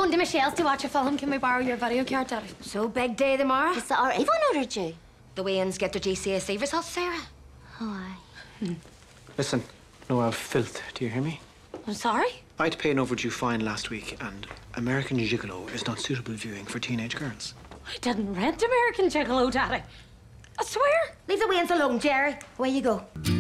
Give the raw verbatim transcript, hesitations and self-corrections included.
going to Michelle's to watch a film. Can we borrow your video card, Daddy? So big day tomorrow. Is that our Avon ordered you? The Wayans get their G C S E results, Sarah. Oh, aye. Hmm. Listen, no uh, filth. Do you hear me? I'm sorry? I had to pay an overdue fine last week, and American Gigolo is not suitable viewing for teenage girls. I didn't rent American Gigolo, Daddy. I swear. Leave the Wayans alone, Jerry. Away you go.